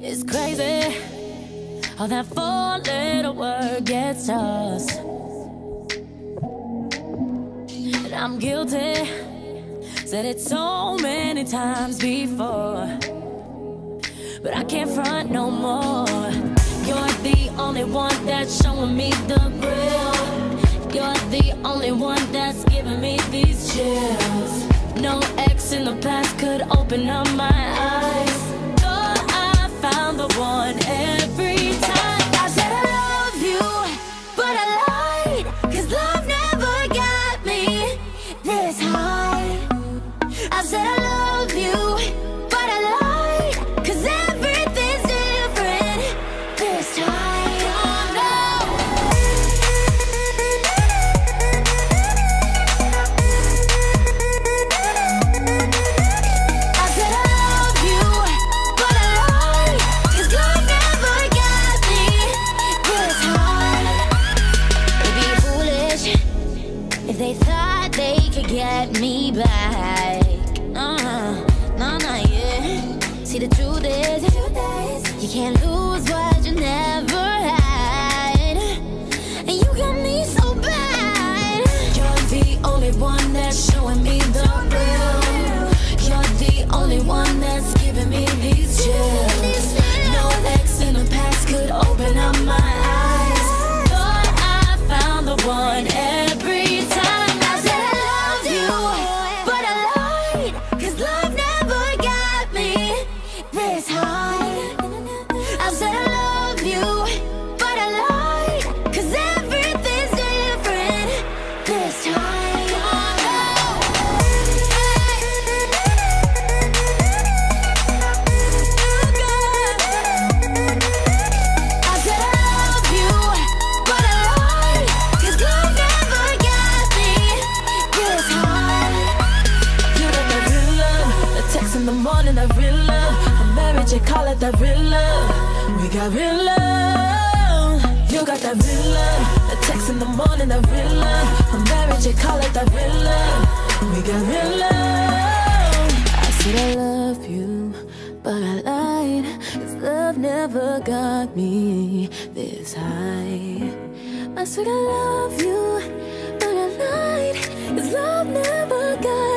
It's crazy how that four-letter word gets us. And I'm guilty, said it so many times before, but I can't front no more. You're the only one that's showing me the real. You're the only one that's giving me these chills. No ex in the past could open up my eyes. Thought I found the one every time. I said I love you, but I lied, 'cause love never got me this high. I said I love you, but I lied, 'cause everything's different this time. Oh no. I said I love you, but I lied, 'cause love never got me this high. It'd be foolish if they thought they could get me back. Yeah. See, the truth is, you can't lose what you never had, and you got me so bad. You're the only one that's showing me the real. You're the only one that's giving me these chills. No ex in the past could open up my eyes. Thought I found the one every time. I said I love you, but I lied, 'cause love never got me this high. I said I love you, but I lied, 'cause everything's different this time. I said I love you, but I lied, 'cause love never got me this high. You got that real love, the text in the morning, that real love. I'm married, you call it that real love. We got real love. You got that real love, the text in the morning, that real love. I'm married, you call it that real love. We got real love. I said I love you, but I lied, 'cause love never got me this high. I said I love you, but I lied, 'cause love never got